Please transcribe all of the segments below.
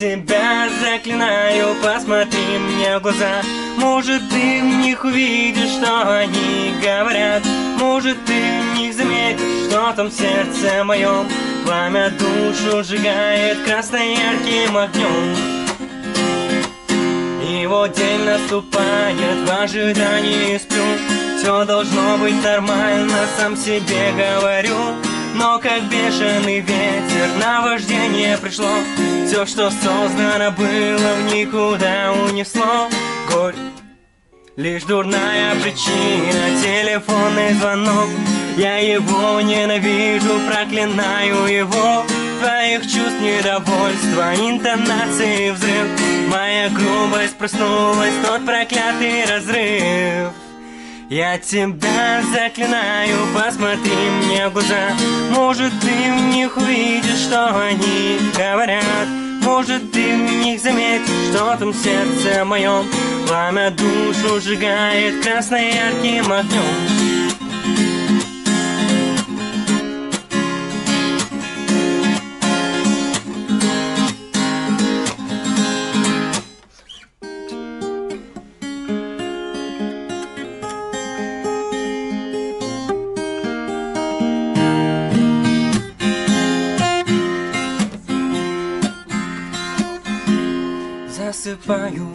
тебя заклинаю, посмотри мне в глаза. Может, ты в них увидишь, что они говорят. Может, ты в них заметишь, что там в сердце моем. Пламя душу сжигает красно-ярким огнем. И вот день наступает, в ожидании сплю. Все должно быть нормально, сам себе говорю. Но как бешеный ветер наваждение пришло. Все, что создано было, в никуда унесло. Горь, лишь дурная причина, телефонный звонок. Я его ненавижу, проклинаю его. Твоих чувств недовольства, интонации взрыв. Моя грубость проснулась, тот проклятый разрыв. Я тебя заклинаю, посмотри мне в глаза. Может, ты в них увидишь, что они говорят. Может, ты в них заметишь, что там в сердце моем. Пламя душу сжигает красно-ярким огнем. Засыпаю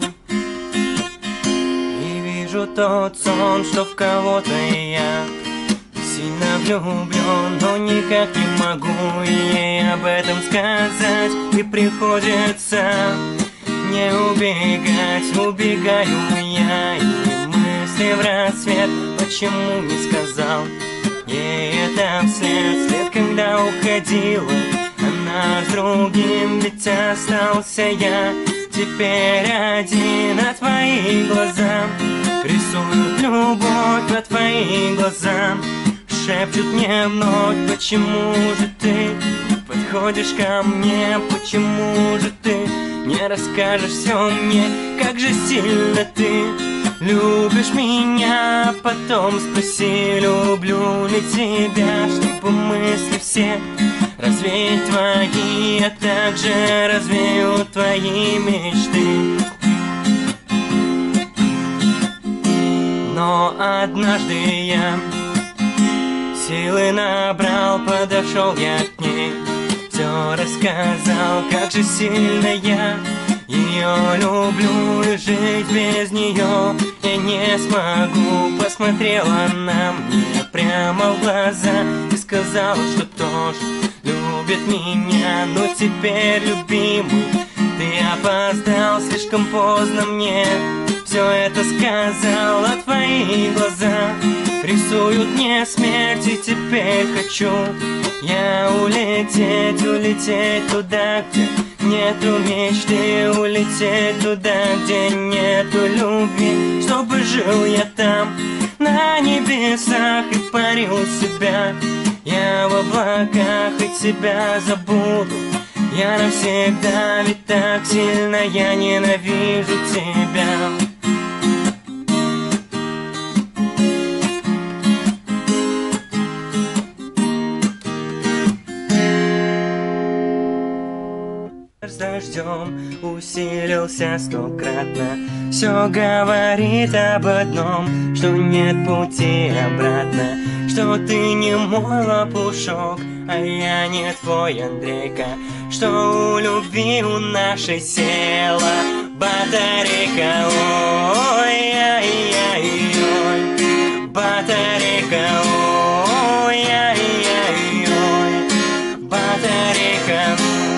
и вижу тот сон, что в кого-то я сильно влюблен, но никак не могу ей об этом сказать. И приходится не убегать, убегаю я, и мысли в рассвет. Почему не сказал ей это вслед, когда уходила она с другим, ведь остался я теперь один. А твои глаза рисуют любовь, а твои глаза шепчут мне вновь. Почему же ты подходишь ко мне? Почему же ты не расскажешь все мне? Как же сильно ты любишь меня? Потом спроси, люблю ли тебя, чтобы мысли все развеять твои, а также развею твои мечты. Но однажды я силы набрал, подошел я к ней, все рассказал, как же сильно я ее люблю, и жить без нее я не смогу. Посмотрела она мне прямо в глаза и сказала, что тоже любит меня. Но теперь, любимый, ты опоздал, слишком поздно мне все это сказал. А твои глаза рисуют мне смерть, и теперь хочу я улететь, улететь туда, где нету мечты, улететь туда, где нету любви, чтобы жил я там на небесах и парил себя я в облаках, и тебя забуду я навсегда, ведь так сильно я ненавижу тебя. С дождем усилился стократно, все говорит об одном, что нет пути обратно, что ты не мой лопушок, а я не твой Андрейка, что у любви у нашей села батарейка. Ой-яй-яй-ой, батарейка. Ой-яй-яй-ой, батарейка.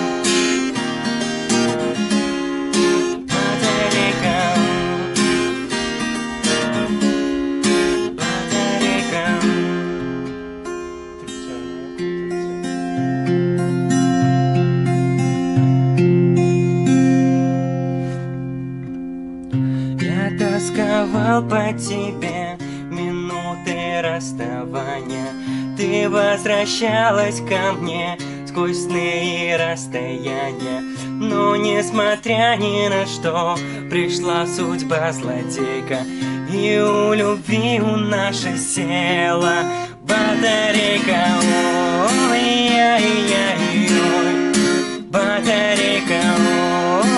Тосковал по тебе минуты расставания. Ты возвращалась ко мне сквозь сны и расстояния. Но несмотря ни на что, пришла судьба злодейка, и у любви у нашей села батарейка. Ой-яй-яй-ой, батарейка.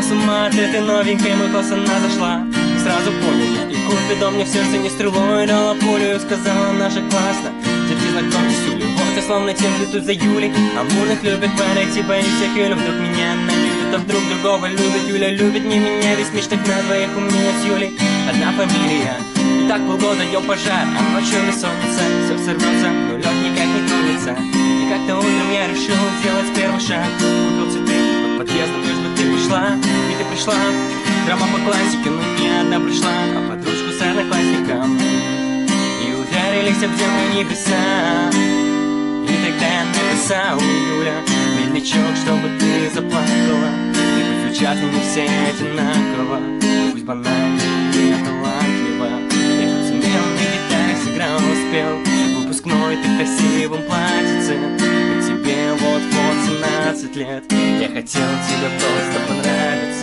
с ума от этой новенькой, мой класс она зашла. И сразу понял, и купидом мне в сердце не стрелой дала пулю. Сказала, наша классно, теперь знакомься с Юлей. Вот я словно тем летут за Юлей. Амурных любит парень, типа и всех Юля. Вдруг меня она любит, а вдруг другого любит. Юля любит не меня, весь мир так на двоих у меня с Юлей одна фамилия. И так полгода ел пожар, а ночью бессонница. Все сорвется, но лед никак не тронется. И как-то утром я решил сделать первый шаг. Купил цветы под подъездом, лишь бы ты пришла. И ты пришла, драма по классике, но не одна пришла, а подружку с одноклассником. И ударились об землю небеса. И тогда я написал, Юля, медлячок, чтобы ты заплакала. И пусть звучат они все одинаково, и пусть банально, я талантлива. Я подсумел, на гитаре сыграл, успел. Выпускной ты в красивом платьице, и тебе вот-вот 17 лет. Я хотел тебе просто понравиться.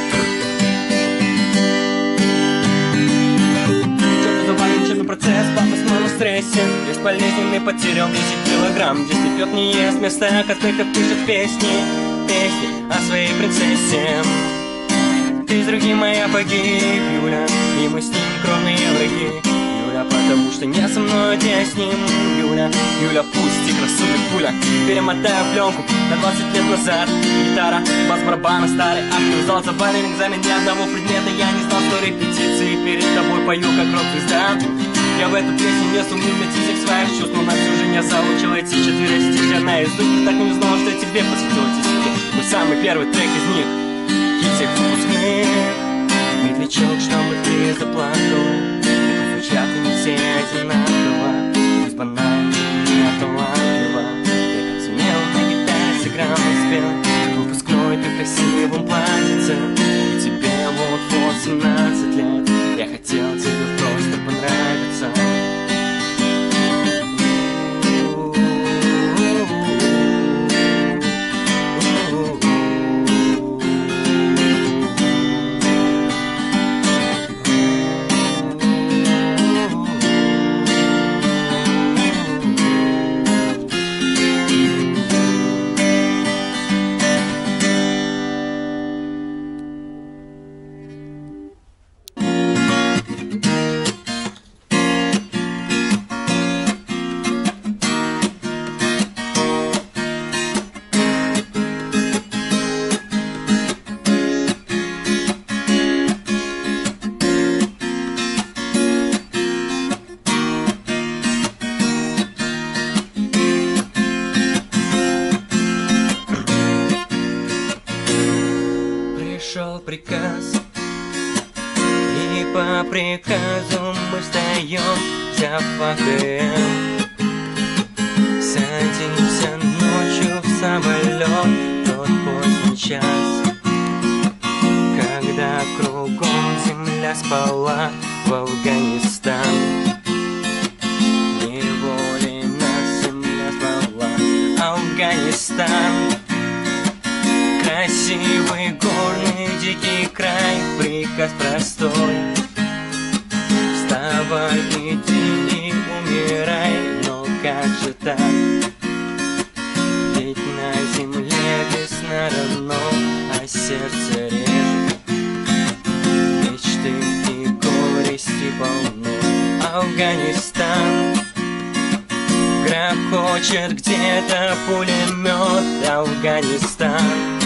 Процесс, папа снова в стрессе. Бесполезненный, потерял 10 килограмм. Здесь не пьет, не ест, вместо котлеток пишет песни. Песни о своей принцессе. Ты с другим моя погиб, Юля, и мы с ним кровные враги. Юля, потому что не со мной, где с ним. Юля, Юля, пусть их рассудит пуля. Перемотаю пленку на 20 лет назад. Гитара, бас, барабана, старый актер. Зал завален, экзамен ни одного предмета. Я не знал, что репетиции перед тобой пою, как рок-звезда. Я в эту песню несу мимо всех своих чувств, но на всю жизнь я заучил эти 4 стихи. Одна из них, так и не знала, что я тебе посвятил эти стихи. Мой самый первый трек из них, хит всех выпускных. Медлячок, чтобы ты заплакала. И пусть звучат они все одинаково, пусть банально, я талантлива. Я как сумел, на гитаре сыграл, успел. Выпускной ты в красивом платьице, и тебе вот-вот 17 лет. Я хотел тебе просто понравиться. Пришел приказ, и по приказу мы встаем, взяв АТМ. Садимся ночью в самолет, тот поздний час, когда кругом земля спала, в Афганистан. Неволей нас земля спала, Афганистан. Красивый, горный, дикий край, приказ простой. Вставай, иди и умирай, но как же так? Ведь на земле весна равно, а сердце режет. Мечты и горести полно, Афганистан. Грохочет где-то пулемет, Афганистан.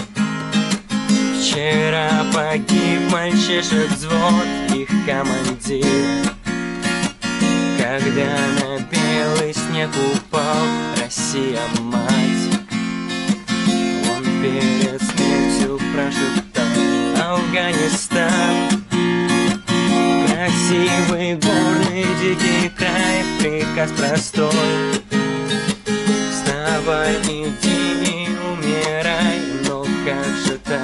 Вчера погиб мальчишек взвод, их командир. Когда на белый снег упал, Россия мать, он перед смертью прошептал: Афганистан. Красивый, горный, дикий край, приказ простой. Вставай, иди и умирай, но как же так?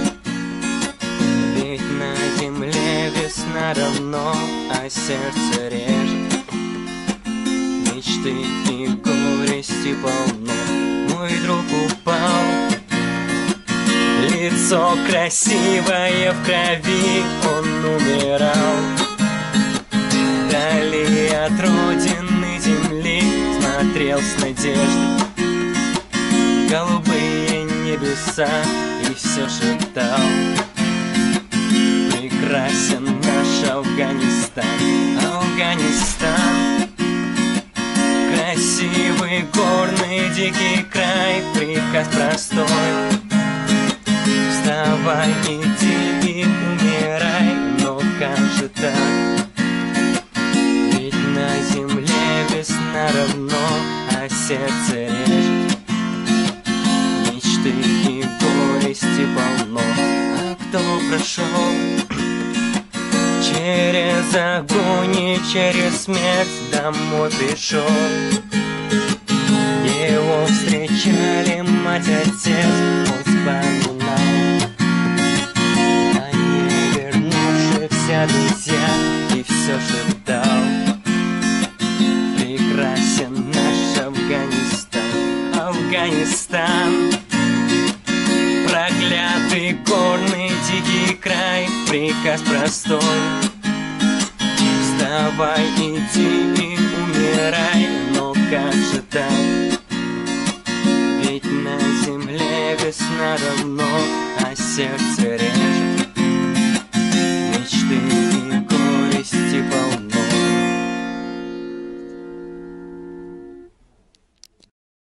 Ведь на земле весна равно, а сердце режет. Мечты и горести полно, мой друг упал. Лицо красивое в крови, он умирал. Вдали от родины земли смотрел с надеждой. Голубые небеса и все шептал: дикий край, приказ простой. Вставай, иди и умирай, но как же так? Ведь на земле весна равно, а сердце режет. Мечты и горести полно, а кто прошел через огонь и через смерть домой пришел? Его встречали мать, отец, он вспоминал о не вернувшихся друзьях и все шептал: прекрасен наш Афганистан, Афганистан. Проклятый горный дикий край, приказ простой. Вставай, иди и умирай, но как же так? Ведь на земле весна равно, а сердце режет.